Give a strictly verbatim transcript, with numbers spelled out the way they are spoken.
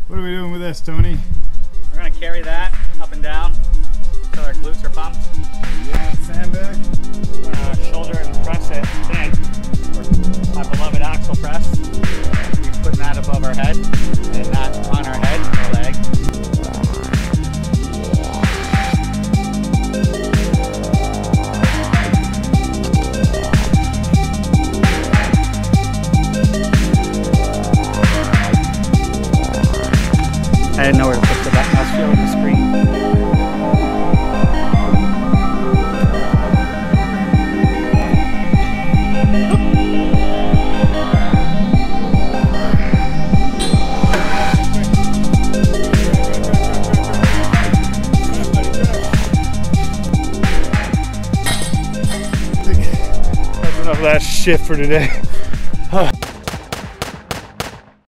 What are we doing with this, Tony? We're going to carry that up and down until our glutes are pumped. Yeah, sandbag. We're going to shoulder and press it in. My beloved axle press. We're putting that above our head and that on our head, our leg. I didn't know where to put the back mouse feel on the screen. That's enough of that shit for today.